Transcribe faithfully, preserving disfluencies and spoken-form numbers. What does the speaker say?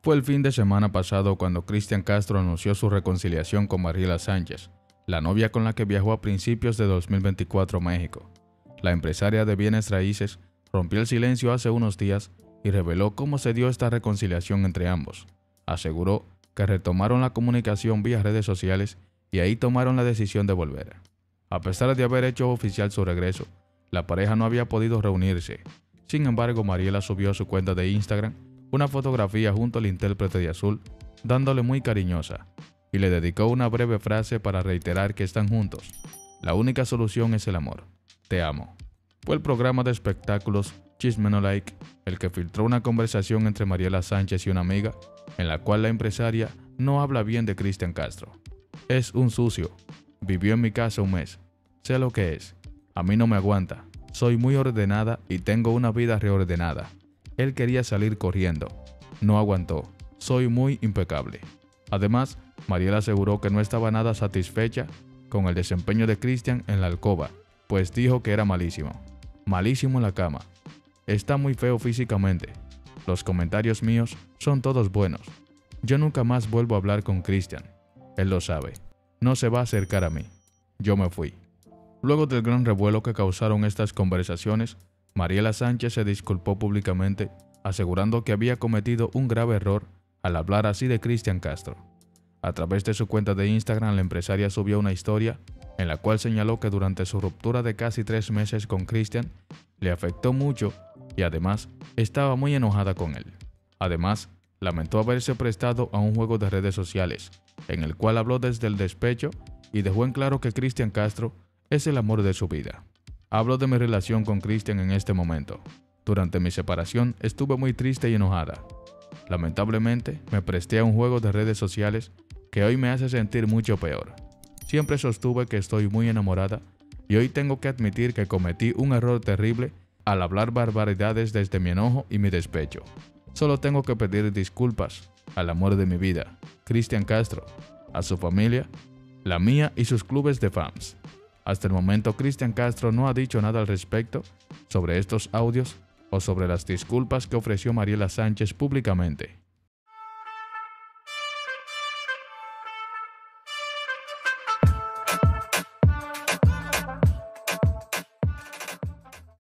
Fue el fin de semana pasado cuando Cristian Castro anunció su reconciliación con Mariela Sánchez, la novia con la que viajó a principios de dos mil veinticuatro a México. La empresaria de bienes raíces rompió el silencio hace unos días y reveló cómo se dio esta reconciliación entre ambos. Aseguró que retomaron la comunicación vía redes sociales y ahí tomaron la decisión de volver. A pesar de haber hecho oficial su regreso, la pareja no había podido reunirse. Sin embargo, Mariela subió a su cuenta de Instagram una fotografía junto al intérprete de Azul, dándole muy cariñosa, y le dedicó una breve frase para reiterar que están juntos. La única solución es el amor. Te amo. Fue el programa de espectáculos Chisme No Like el que filtró una conversación entre Mariela Sánchez y una amiga, en la cual la empresaria no habla bien de Cristian Castro. Es un sucio. Vivió en mi casa un mes. Sé lo que es. A mí no me aguanta. Soy muy ordenada y tengo una vida reordenada. Él quería salir corriendo. No aguantó. Soy muy impecable. Además, Mariela aseguró que no estaba nada satisfecha con el desempeño de Cristian en la alcoba, pues dijo que era malísimo. Malísimo en la cama. Está muy feo físicamente. Los comentarios míos son todos buenos. Yo nunca más vuelvo a hablar con Cristian. Él lo sabe. No se va a acercar a mí. Yo me fui. Luego del gran revuelo que causaron estas conversaciones, Mariela Sánchez se disculpó públicamente, asegurando que había cometido un grave error al hablar así de Cristian Castro. A través de su cuenta de Instagram, la empresaria subió una historia en la cual señaló que durante su ruptura de casi tres meses con Cristian, le afectó mucho y además estaba muy enojada con él. Además, lamentó haberse prestado a un juego de redes sociales, en el cual habló desde el despecho y dejó en claro que Cristian Castro es el amor de su vida. Hablo de mi relación con Cristian en este momento. Durante mi separación estuve muy triste y enojada. Lamentablemente, me presté a un juego de redes sociales que hoy me hace sentir mucho peor. Siempre sostuve que estoy muy enamorada y hoy tengo que admitir que cometí un error terrible al hablar barbaridades desde mi enojo y mi despecho. Solo tengo que pedir disculpas al amor de mi vida, Cristian Castro, a su familia, la mía y sus clubes de fans. Hasta el momento, Cristian Castro no ha dicho nada al respecto sobre estos audios o sobre las disculpas que ofreció Mariela Sánchez públicamente.